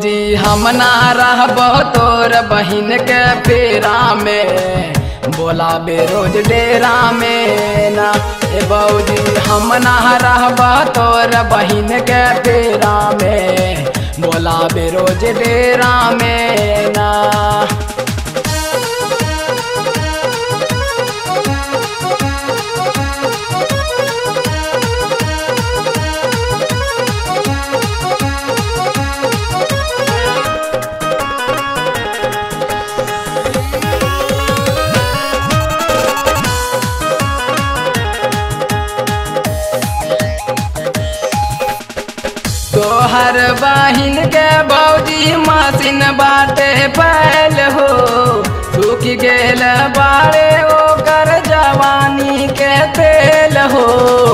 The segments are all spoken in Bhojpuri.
बऊजी हम ना रहब तोर बहिन के फेरा में, बोला बेरोज डेरा में ना। ए बऊजी हम ना रहब तोर बहिन के फेरा में, बोला बेरोज डेरा में ना। तोहर बहिन के बऊजी मशीन बाटे फैल हो, सूख गेल बारे ओकर जवानी के तेल हो।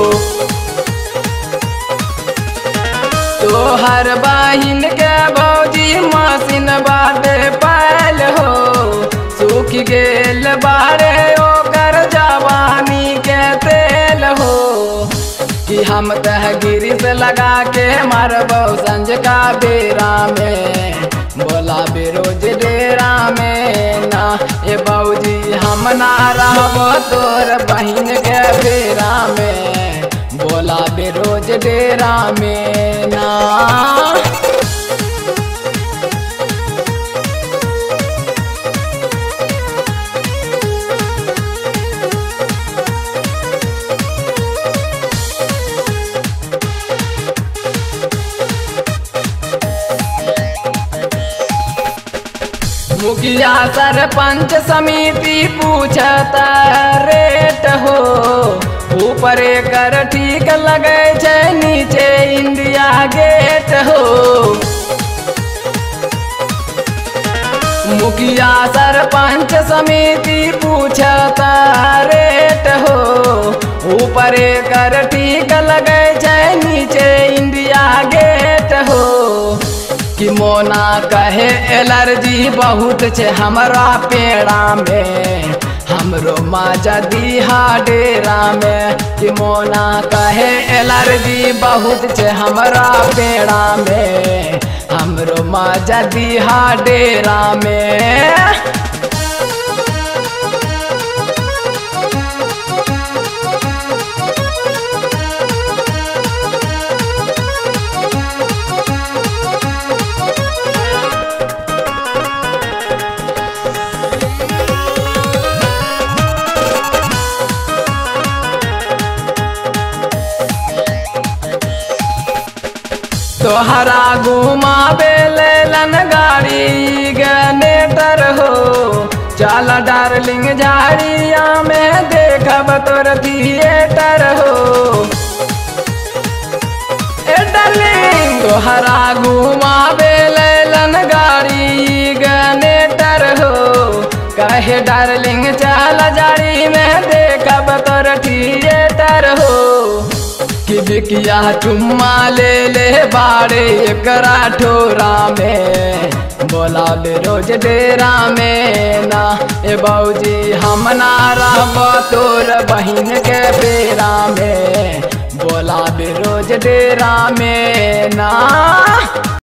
तोहर बहिन के बऊजी मशीन बाटे फैल हो, सूख गेल बारे ओकर जवानी के तेल हो। कि हम तह गिरिस लगा के मारबो संज का बेरा में, बोला बेरोज डेरा में ना। ए बऊजी हम ना रहबो तोर बहिन के बेरा में, बोला बेरोज डेरा में ना। मुखिया सरपंच समिति पूछता रेट हो, ऊपर कर ठीक लगे छे नीचे इंडिया गेट हो। मुखिया सरपंच समिति पूछता रेट हो, ऊपर कर ठीक लगे छे नीचे इंडिया गेट हो। कि मोना कहे एलर्जी बहुत छे हमरा पेड़ा में, हमरो माजा दीहा डेरा में। कि मोना कहे एलर्जी बहुत छे हमरा पेड़ा में, हमरो माजा दीहा डेरा में। तोहरा घुमावे लेलन गाड़ी गनेटर हो, चल डार्लिंग झाड़िया में देखब तोर थिएटर हो। ए डार्लिंग तोहरा घुमावे लेलन गाड़ी गनेटर हो, कहे डार्लिंग चल झाड़ी में देखब तोर थिएटर हो। कि बिकिया चुम्मा ले बारे एकरा ठोरा में, बोला बेरोज डेरा में ना। ए बऊजी हम ना रहब तोर बहिन के बेरा में, बोला बेरोज डेरा में ना।